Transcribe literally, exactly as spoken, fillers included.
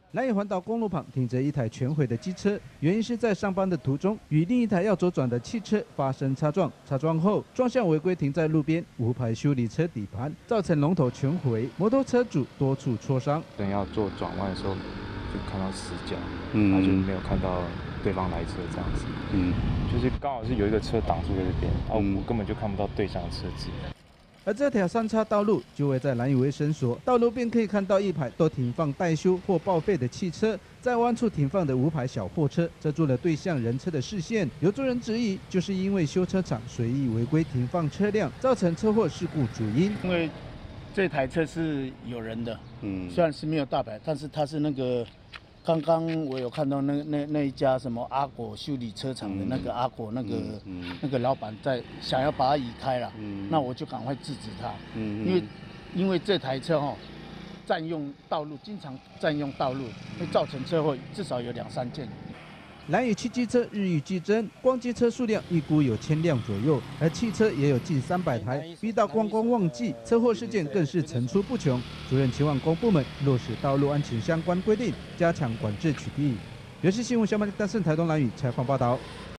兰屿环岛公路旁停着一台全毁的机车，原因是在上班的途中与另一台要左转的汽车发生擦撞，擦撞后撞向违规停在路边无牌修理车底盘，造成龙头全毁，摩托车主多处挫伤。 等要做转弯的时候，就看到死角， 嗯， 然后就没有看到对方来车这样子， 嗯， 就是刚好是有一个车挡住在这边，然后我根本就看不到对向的车子。 而这条三叉道路就位在兰屿卫生所，道路边可以看到一排都停放待修或报废的汽车，在弯处停放的无牌小货车遮住了对向人车的视线。有众人质疑，就是因为修车厂随意违规停放车辆，造成车祸事故主因。 因为这台车是有人的，嗯，虽然是没有大牌，但是它是那个。刚刚我有看到那那那一家什么阿果修理车厂的那个阿果那个、嗯嗯、那个老板在想要把它移开了，嗯、那我就赶快制止他，嗯、因为因为这台车哈、哦、占用道路，经常占用道路，会造成车祸，至少有两三件。 兰屿汽机车日益激增，光机车数量预估有千辆左右，而汽车也有近三百台。遇到观光旺季，车祸事件更是层出不穷。主任期望公部门落实道路安全相关规定，加强管制取缔。原视新闻小马大盛台东兰屿采访报道。